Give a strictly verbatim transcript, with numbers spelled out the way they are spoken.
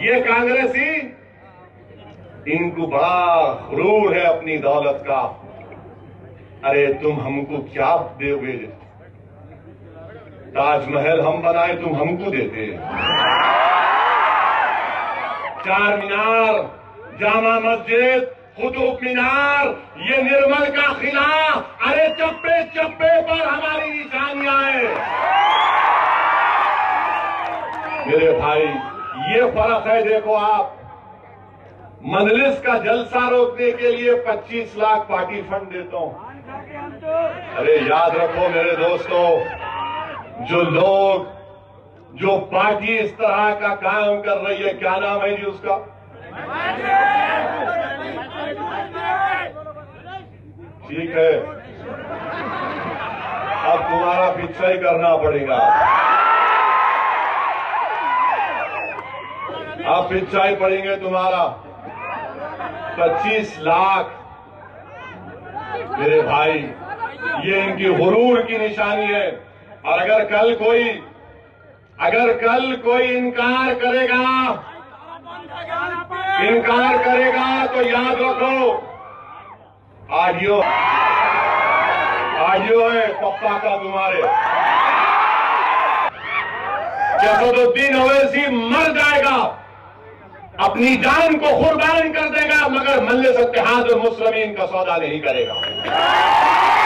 ये कांग्रेसी, इनको बड़ा गुरूर है अपनी दौलत का। अरे तुम हमको क्या दोगे? ताजमहल हम बनाए, तुम हमको देते। चार मीनार, जामा मस्जिद, कुतुब मीनार, ये निर्मल का किला, अरे चप्पे चप्पे पर हमारी निशानियां हैं। मेरे भाई, ये फर्क है। देखो आप, मजलिस का जलसा रोकने के लिए पच्चीस लाख पार्टी फंड देता हूं। अरे याद रखो मेरे दोस्तों, जो लोग, जो पार्टी इस तरह का काम कर रही है, क्या नाम है जी उसका? ठीक है, अब तुम्हारा पीछा ही करना पड़ेगा। अब पीछा ही पड़ेंगे तुम्हारा। पच्चीस लाख मेरे भाई, ये इनकी गुरूर की निशानी है। और अगर कल कोई अगर कल कोई इनकार करेगा इनकार करेगा तो याद रखो, आडियो आडियो है पप्पा का तुम्हारे। असदुद्दीन ओवैसी मर जाएगा, अपनी जान को कुर्बान कर देगा, मगर मजलिस-ए-इत्तेहाद-उल मुस्लिमीन का सौदा नहीं करेगा।